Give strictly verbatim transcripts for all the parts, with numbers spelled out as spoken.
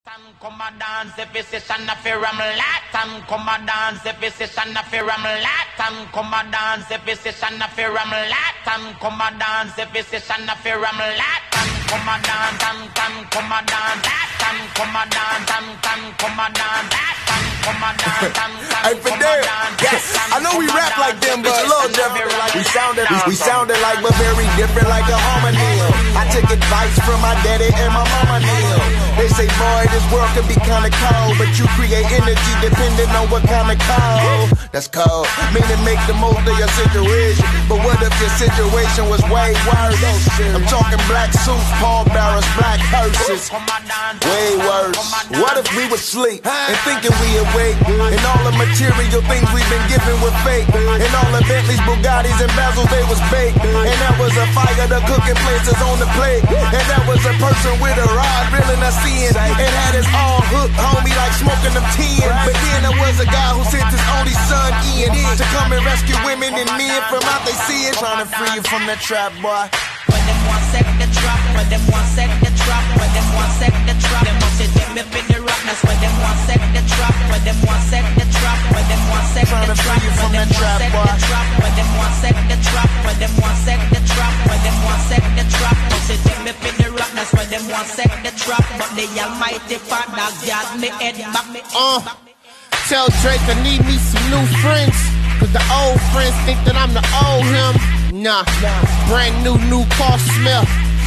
Tam come a dance every session a fair am lat. Tam come a dance every session a fair am lat. Tam come a dance every session a fair am lat. Tam come a dance every session a fair am lat. Tam come a dance, tam tam come a dance, tam come a dance, tam tam come a dance, tam come a dance, tam tam come a dance. Yes, I know we rap like them, but a little different. We sounded, we, we sounded like, but very different, like a harmonium. I took advice from my daddy and my mama Neil. They say, boy, this world can be kinda cold, but you create energy depending on what kind of cold. That's cold, meaning make the most of your situation. But what if your situation was way worse? I'm talking black suits, Paul Barras, black hearses. Way worse. What if we were asleep and thinking we awake, and all the material things we've been given were fake, and all the Bentleys, Bugattis, and Bazels, they was baked, and that was a fire, the cooking places on the plate, and that was a person with a rod reeling us in, and had his all hooked, homie, like smoking them ten. But then there was a guy who sent his only son in to come and rescue women and men from out they sin, trying to free you from that trap, boy. When them want set the trap, when them want set the trap, when them want set the trap, them want to them up in the rock. That's when them want set the trap, when them want set the trap, when them want set the trap, when them want set the trap, when them want set the trap, when them want set the trap, when them want set the trap, want to them up in the rock. That's when them want set the trap, but the Almighty Father got me head back me. Uh, tell Drake I need me some new friends, cause the old friends think that I'm the old him. Nah, brand new, new car smell.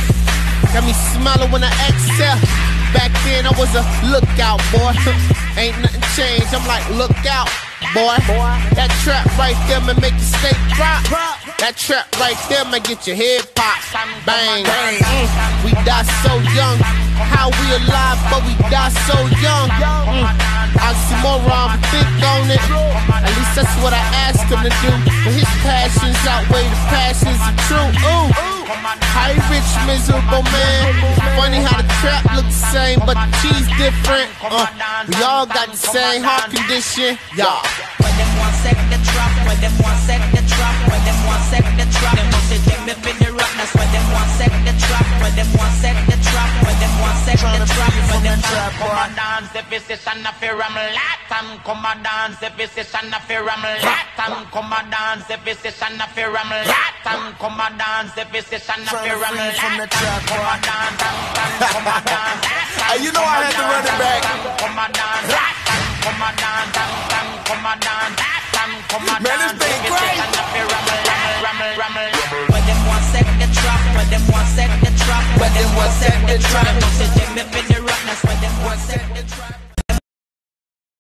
Got me smiling when I exhale. Back then I was a lookout, boy. Ain't nothing changed, I'm like, look out, boy. That trap right there may make your steak drop. That trap right there may get your head pop. Bang, mm. We die so young. How we alive, but we die so young. Mm. Oxymoron, think on it. At least that's what I asked him to do. But his passions outweigh the passions of true. Ooh, hi rich miserable man. Funny how the trap looks the same, but the cheese different. Uh, we all got the same heart condition. Y'all. When them want set the trap, when them want set the trap, when them want set the trap, them want to them up in the rock. That's when them want set the trap, when them want set the trap, when them want set the trap, when them want come a dance every session a fair am lat. Tam come a dance every session a fair am lat. Tam come a dance every session a fair am lat. Tam come a dance every session a fair am lat. Come a dance, come a dance. Hey, you know I had to run it back. Come a dance, come a dance, come a dance. Man, this thing great. When them want set the trap, when them want set the trap, when them want set the trap, them want to them up in the rock. That's when them